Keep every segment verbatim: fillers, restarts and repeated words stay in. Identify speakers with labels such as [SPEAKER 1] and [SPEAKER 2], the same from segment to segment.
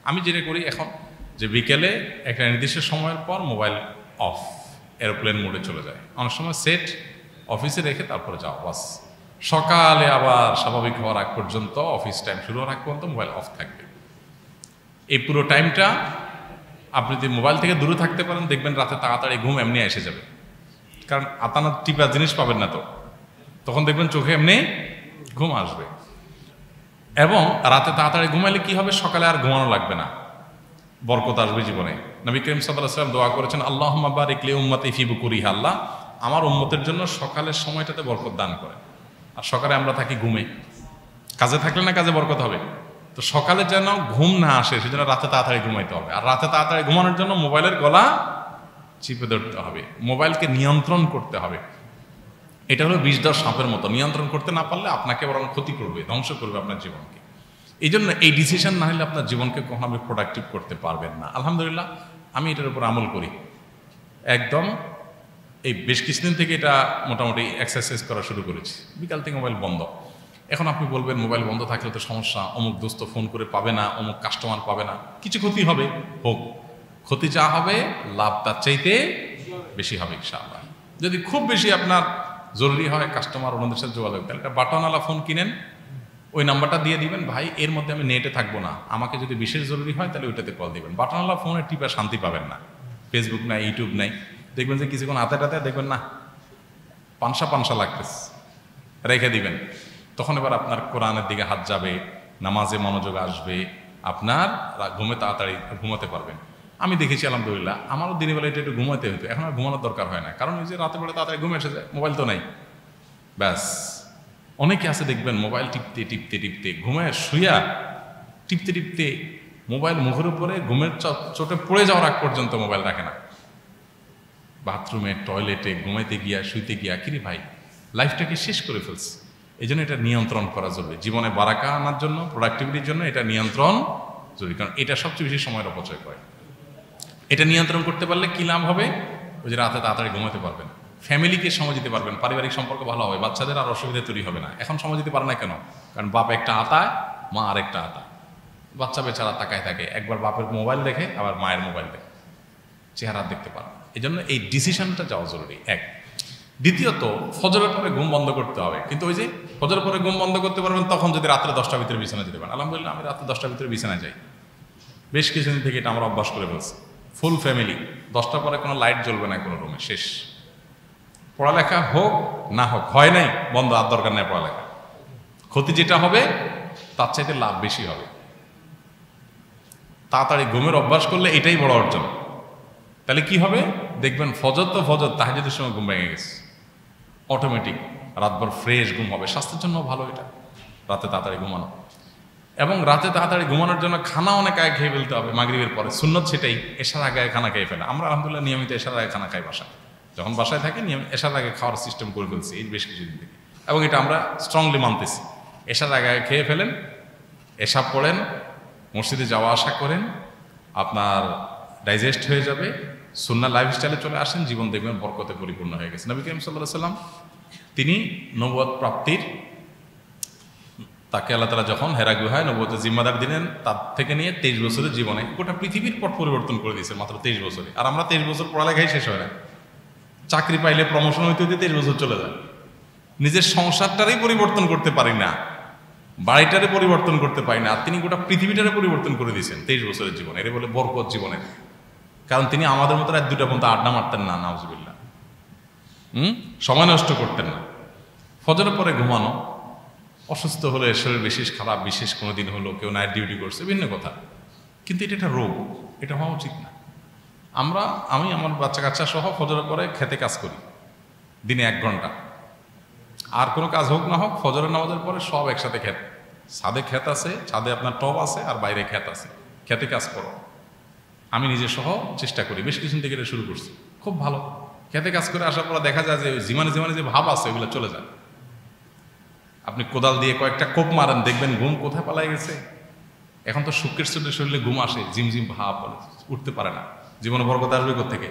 [SPEAKER 1] আমি যেটা করি এখন যে বিকেলে একটা নির্দিষ্ট সময়ের পর মোবাইল অফ, এরোপ্লেন মোডে চলে যায়। অনেক সময় সেট অফিসে রেখে তারপরে যাও, বাস সকালে আবার স্বাভাবিক হওয়ার আগ পর্যন্ত, অফিস টাইম শুরু হওয়ার আগ পর্যন্ত মোবাইল অফ থাকবে। এই পুরো টাইমটা আপনি যদি মোবাইল থেকে দূরে থাকতে পারেন, দেখবেন রাতে তাড়াতাড়ি ঘুম এমনি এসে যাবে। কারণ আতানা টিপা জিনিস পাবেন না তো, তখন দেখবেন চোখে এমনি ঘুম আসবে। এবং রাতে তাড়াতাড়ি ঘুমাইলে কি হবে, সকালে আর ঘুমানো লাগবে না, বরকত আসবে জীবনে। নবী করিম সাল্লাল্লাহু আলাইহি ওয়াসাল্লাম দোয়া করেছেন, আল্লাহুম্মা বারিক লি উম্মতি ফি বুকুরিহা, আল্লাহ আমার উম্মতের জন্য সকালের সময়টাতে বরকত দান করেন। আর সকালে আমরা থাকি ঘুমে, কাজে থাকলে না কাজে বরকত হবে। তো সকালে যেন ঘুম না আসে সেজন্য রাতে তাড়াতাড়ি ঘুমাইতে হবে। আর রাতে তাড়াতাড়ি ঘুমানোর জন্য মোবাইলের গলা চিপে ধরতে হবে, মোবাইলকে নিয়ন্ত্রণ করতে হবে। এটা হলো বিষধর সাপের মতো, নিয়ন্ত্রণ করতে না পারলে আপনাকে বরং ক্ষতি করবে, ধ্বংস করবে আপনার জীবনকে। এই জন্য এই ডিসিশন না হলে আপনার জীবনকে কখনো আপনি প্রোডাক্টিভ করতে পারবেন না। আলহামদুলিল্লাহ আমি এটার উপর আমল করি একদম। এই বেশ কিছুদিন থেকে এটা মোটামুটি এক্সারসাইজ করা শুরু করেছি। বিকাল থেকে মোবাইল বন্ধ। এখন আপনি বলবেন মোবাইল বন্ধ থাকলে তো সমস্যা, অমুক দোস্ত ফোন করে পাবে না, অমুক কাস্টমার পাবে না, কিছু ক্ষতি হবে, হোক, ক্ষতি যা হবে লাভ তার চাইতে বেশি হবে ইনশাআল্লাহ। যদি খুব বেশি আপনার জরুরি হয় কাস্টমার ওনাদের সাথে যোগাযোগ, তাহলে একটা বাটনওয়ালা ফোন কিনেন, ওই নাম্বারটা দিয়ে দিবেন, ভাই এর মধ্যে আমি নেটে থাকবো না, আমাকে যদি বিশেষ জরুরি হয় তাহলে ওইটাতে কল দিবেন। বাটনওয়ালা ফোনের টিপা শান্তি পাবেন না, ফেসবুক নাই, ইউটিউব নাই, দেখবেন যে কিছুক্ষণ হাতে টাতে দেখবেন না পানসা পানসা লাগতেছে, রেখে দিবেন। তখন এবার আপনার কোরআনের দিকে হাত যাবে, নামাজে মনোযোগ আসবে, আপনার ঘুমে তাড়াতাড়ি ঘুমাতে পারবেন। আমি দেখেছি আলহামদুলিল্লাহ, আমারও দিনের বেলা এটা একটু ঘুমাতে হতো, এখন আর ঘুমানোর দরকার হয় না, কারণ ওই যে রাতে বেলা তাড়াতাড়ি ঘুমে এসে যায়, মোবাইল তো নাই, ব্যাস। অনেকে আছে দেখবেন মোবাইল টিপতে টিপতে টিপতে ঘুমে শুয়া টিপতে টিপতে মোবাইল মুখের উপরে ঘুমের চোটে পড়ে যাওয়ার আগ পর্যন্ত মোবাইল রাখে না, বাথরুমে টয়লেটে ঘুমাইতে গিয়া শুইতে গিয়া, কিরে ভাই লাইফটাকে শেষ করে ফেলছে। এই জন্য এটা নিয়ন্ত্রণ করা জরুরি, জীবনে বারাকা আনার জন্য, প্রোডাক্টিভিটির জন্য এটা নিয়ন্ত্রণ জরুরি, কারণ এটা সবচেয়ে বেশি সময়ের অপচয় করে। এটা নিয়ন্ত্রণ করতে পারলে কি লাভ হবে, ওই যে রাতে তাড়াতাড়ি ঘুমাতে পারবেন, ফ্যামিলিকে সময় দিতে পারবেন, পারিবারিক সম্পর্ক ভালো হবে, বাচ্চাদের আর অসুবিধা তৈরি হবে না। এখন সময় দিতে পারে না কেন, কারণ বাপ একটা আতায়, মা আর একটা আতা, বাচ্চা বেচারা তাকায় থাকে, একবার বাপের মোবাইল দেখে আবার মায়ের মোবাইল দেখে, চেহারা দেখতে পারে। এই জন্য এই ডিসিশনটা যাওয়া জরুরি এক। দ্বিতীয়ত ফজরের পরে ঘুম বন্ধ করতে হবে, কিন্তু ওই যে ফজরের পরে ঘুম বন্ধ করতে পারবেন তখন যদি রাত্রে দশটার ভিতরে বিছানা যেতে পারেন। আলহামদুলিল্লাহ আমি রাত্রে দশটার ভিতরে বিছানা যাই, বেশ কিছুদিন থেকে এটা আমরা অভ্যাস করে ফেলছি। ফুল ফ্যামিলি, দশটার পরে কোনো লাইট জ্বলবে না কোনো রুমে, শেষ। পড়ালেখা হোক না হোক, হয় নাই বন্ধ, আর দরকার নেই পড়ালেখা, ক্ষতি যেটা হবে তার চাইতে লাভ বেশি হবে। তাড়াতাড়ি ঘুমের অভ্যাস করলে এটাই বড় অর্জন। তাহলে কি হবে দেখবেন, ফজর তো ফজর, তাহাজ্জুদের সময় ঘুম ভেঙে গেছে, অটোমেটিক রাতভর ফ্রেশ ঘুম হবে, স্বাস্থ্যের জন্য ভালো এটা রাতে তাড়াতাড়ি ঘুমানো। এবং রাতে তাড়াতাড়ি ঘুমানোর জন্য খানা অনেক আগে খেয়ে ফেলতে হবে, মাগরিবের পরে সুন্নত সেটাই, এশার আগে খানা খেয়ে ফেলে। আমরা আলহামদুলিল্লাহ নিয়মিত এশার আগে খানা খাই বাসায়, যখন বাসায় থাকি নিয়মিত এশার আগে খাওয়ার সিস্টেম করে ফেলছি এই বেশ কিছুদিন থেকে, এবং এটা আমরা স্ট্রংলি মানতেছি। এশার আগে আগে খেয়ে ফেলেন, এশা পড়েন, মসজিদে যাওয়া আসা করেন, আপনার ডাইজেস্ট হয়ে যাবে, সুন্নাহ লাইফস্টাইলে চলে আসেন, জীবন দেখবেন বরকতে পরিপূর্ণ হয়ে গেছে। নবী করিম সাল্লাল্লাহু আলাইহি সাল্লাম তিনি নবুয়ত প্রাপ্তির, তাকে আল্লাহ তাআলা যখন হেরা গুহায় নবুয়তের জিম্মাদার দিলেন, তার থেকে নিয়ে তেইশ বছরের জীবনে গোটা পৃথিবীর পট পরিবর্তন করে দিয়েছে মাত্র তেইশ বছরে। আর আমরা তেইশ বছর পড়ালেখাই শেষ হয় না, চাকরি পাইলে প্রমোশন হইতে হইতে তেইশ বছর চলে যায়, নিজের সংসারটারই পরিবর্তন করতে পারি না, বাড়িটারে পরিবর্তন করতে পারি না, আর তিনি গোটা পৃথিবীটারে পরিবর্তন করে দিয়েছেন তেইশ বছরের জীবনে। এর বলে বরকত জীবনের, কারণ তিনি আমাদের মতো রাত দুটা পর্যন্ত আড্ডা মারতেন না, নাউজুবিল্লাহ, হুম সময় নষ্ট করতেন না। ফজরের পরে ঘুমানো, অসুস্থ হলে শরীর বিশেষ খারাপ, বিশেষ কোনো দিন হলো, কেউ নাইট ডিউটি করছে, ভিন্ন কথা, কিন্তু এটা একটা রোগ, এটা হওয়া উচিত না। আমরা আমি আমার বাচ্চা কাচ্চা সহ ফজরের পরে খেতে কাজ করি দিনে এক ঘন্টা, আর কোনো কাজ হোক না হোক ফজরের নামাজের পরে সব একসাথে খেত, ছাদে খেত আছে, ছাদে আপনার টব আছে, আর বাইরে খেত আছে, খেতে কাজ করো। আমি নিজে সহ চেষ্টা করি, বেশ কিছুদিন থেকে এটা শুরু করছি, খুব ভালো। খেতে কাজ করে আসার পর দেখা যায় যে জীবনে জীবনে যে ভাব আছে ওগুলো চলে যায়। আপনি কোদাল দিয়ে কয়েকটা কোপ মারেন, দেখবেন ঘুম কোথায় পালাই গেছে। এখন তো শুক্রের চোটে শরীরে ঘুম আসে, ঝিমঝিম ভাব, উঠতে পারে না, জীবনে বরকত আসবে কোত্থেকে?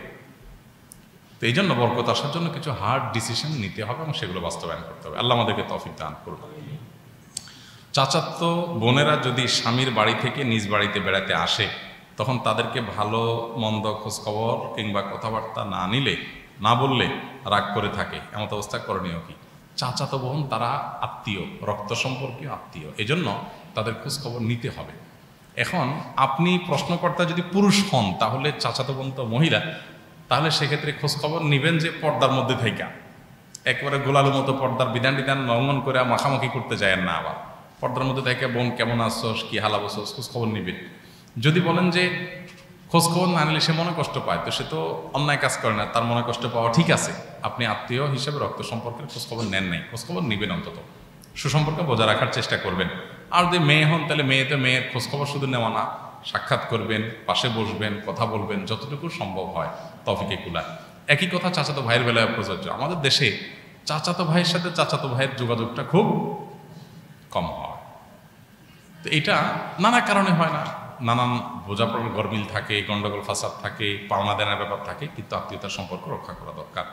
[SPEAKER 1] তো এই জন্য বরকত আসার জন্য কিছু হার্ড ডিসিশন নিতে হবে এবং সেগুলো বাস্তবায়ন করতে হবে। আল্লাহ আমাদেরকে তৌফিক দান করুন। চাচাতো বোনেরা যদি স্বামীর বাড়ি থেকে নিজ বাড়িতে বেড়াতে আসে তখন তাদেরকে ভালো মন্দ খোঁজখবর কিংবা কথাবার্তা না নিলে না বললে রাগ করে থাকে, এমন অবস্থা করণীয় কি? চাচাতো বোন তারা আত্মীয়, রক্ত সম্পর্কীয় আত্মীয়, এজন্য তাদের খোঁজখবর নিতে হবে। এখন আপনি প্রশ্নকর্তা যদি পুরুষ হন তাহলে চাচাতো বোন তো মহিলা, তাহলে সেক্ষেত্রে খোঁজখবর নেবেন যে পর্দার মধ্যে থাইকা, একেবারে গোলালুর মতো পর্দার বিধান বিধান লঙ্ঘন করে মাখামাখি করতে যায় না, আবার পর্দার মধ্যে থেকে বোন কেমন আসছস, কি হালা বসছস, খোঁজখবর নিবেন। যদি বলেন যে খোঁজখবর না নিলে সে মনে কষ্ট পায়, তো সে তো অন্যায় কাজ করে না, তার মনে কষ্ট পাওয়া ঠিক আছে, আপনি আত্মীয় হিসেবে রক্ত সম্পর্কের খোঁজখবর নেন নাই, খোঁজখবর নিবেন, অন্তত সুসম্পর্ক বজায় রাখার চেষ্টা করবেন। আর যদি মেয়ে হন তাহলে মেয়েতে মেয়ের খোঁজখবর শুধু নেওয়া না, সাক্ষাৎ করবেন, পাশে বসবেন, কথা বলবেন, যতটুকু সম্ভব হয় তৌফিকে কুলা। একই কথা চাচাতো ভাইয়ের বেলায় প্রযোজ্য। আমাদের দেশে চাচাতো ভাইয়ের সাথে চাচাতো ভাইয়ের যোগাযোগটা খুব কম হয়। তো এটা নানা কারণে হয় না, নানান বোঝাপড়ার গরমিল থাকে, গন্ডগোল ফাসাদ থাকে, পাওনা দেনার ব্যাপার থাকে, কিন্তু আত্মীয়তার সম্পর্ক রক্ষা করা দরকার।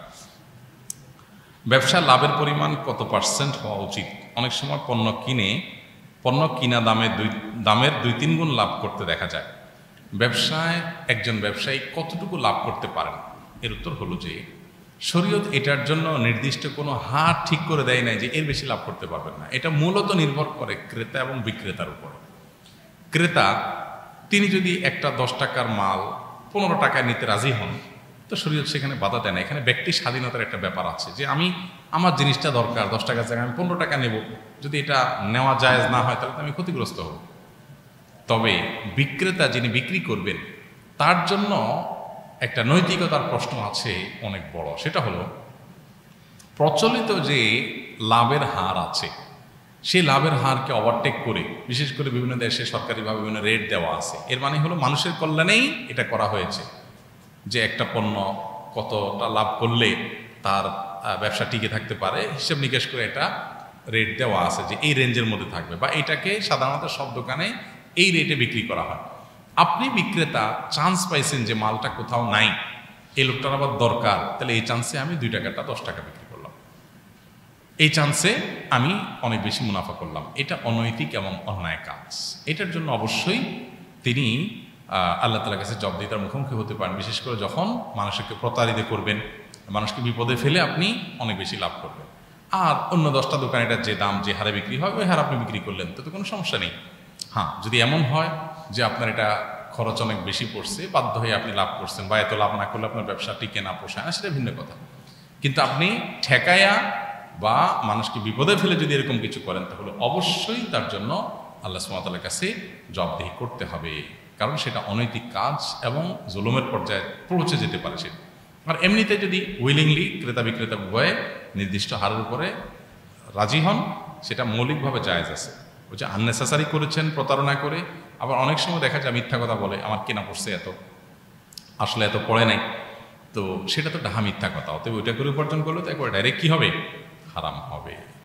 [SPEAKER 1] ব্যবসা লাভের পরিমাণ কত পার্সেন্ট হওয়া উচিত? অনেক সময় পণ্য কিনে পণ্য কিনা দামে দুই দামের দুই তিন গুণ লাভ করতে দেখা যায়। ব্যবসায় একজন ব্যবসায়ী কতটুকু লাভ করতে পারেন? এর উত্তর হলো যে শরীয়ত এটার জন্য নির্দিষ্ট কোনো হার ঠিক করে দেয় নাই যে এর বেশি লাভ করতে পারবেন না। এটা মূলত নির্ভর করে ক্রেতা এবং বিক্রেতার উপর। ক্রেতা তিনি যদি একটা দশ টাকার মাল পনেরো টাকায় নিতে রাজি হন, তো শরীয়ত সেখানে বাধা দেয় না। এখানে ব্যক্তি স্বাধীনতার একটা ব্যাপার আছে যে আমি আমার জিনিসটা দরকার, দশ টাকার জায়গায় আমি পনেরো টাকা নেব, যদি এটা নেওয়া জায়েজ না হয় তাহলে তো আমি ক্ষতিগ্রস্ত হব। তবে বিক্রেতা যিনি বিক্রি করবেন তার জন্য একটা নৈতিকতার প্রশ্ন আছে অনেক বড়। সেটা হলো প্রচলিত যে লাভের হার আছে সেই লাভের হারকে ওভারটেক করে, বিশেষ করে বিভিন্ন দেশে সরকারিভাবে বিভিন্ন রেট দেওয়া আছে, এর মানে হলো মানুষের কল্যাণেই এটা করা হয়েছে যে একটা পণ্য কতটা লাভ করলে তার ব্যবসা টিকে থাকতে পারে, হিসেব নিকেশ করে এটা রেট দেওয়া আছে যে এই রেঞ্জের মধ্যে থাকবে, বা এটাকে সাধারণত সব দোকানে এই রেটে বিক্রি করা হয়। আপনি বিক্রেতা চান্স পাইছেন যে মালটা কোথাও নাই, এই লোকটার আবার দরকার, তাহলে এই চান্সে আমি দুই টাকাটা দশ টাকা বিক্রি করলাম, এই চান্সে আমি অনেক বেশি মুনাফা করলাম। এটা অনৈতিক এবং অন্যায় কাজ। এটার জন্য অবশ্যই তিনি আল্লাহ তাআলার কাছে জবাবদিহিতার মুখোমুখি হতে পারেন, বিশেষ করে যখন মানুষকে প্রতারিত করবেন, মানুষকে বিপদে ফেলে আপনি অনেক বেশি লাভ করবেন। আর অন্য দশটা দোকানে এটা যে দাম, যে হারে বিক্রি হয় ওই হারে আপনি বিক্রি করলেন, তো কোনো সমস্যা নেই। হ্যাঁ, যদি এমন হয় যে আপনার এটা খরচ অনেক বেশি পড়ছে, বাধ্য হয়ে আপনি লাভ করছেন, বা এত লাভ না করলে আপনার ব্যবসা টিকে না, পোষায় না, সেটা ভিন্ন কথা। কিন্তু আপনি ঠেকায়া বা মানুষকে বিপদে ফেলে যদি এরকম কিছু করেন তাহলে অবশ্যই তার জন্য আল্লাহ সুবহানাহু ওয়া তাআলার কাছে জবাবদিহি করতে হবে, কারণ সেটা অনৈতিক কাজ এবং জুলুমের পর্যায়ে পৌঁছে যেতে পারে সেটা। আর এমনিতে যদি উইলিংলি ক্রেতা বিক্রেতা উভয়ে নির্দিষ্ট হারের উপরে রাজি হন, সেটা মৌলিকভাবে জায়েজ আছে। ওই যে আননেসেসারি করেছেন প্রতারণা করে, আবার অনেক সময় দেখা যায় মিথ্যা কথা বলে, আমার কেনা পড়ছে এত, আসলে এত পড়ে নাই, তো সেটা তো ডাহা মিথ্যা কথা। অতএব ওইটা করে উপার্জন করলে তো একবার ডাইরেক্ট কী হবে? হারাম হবে।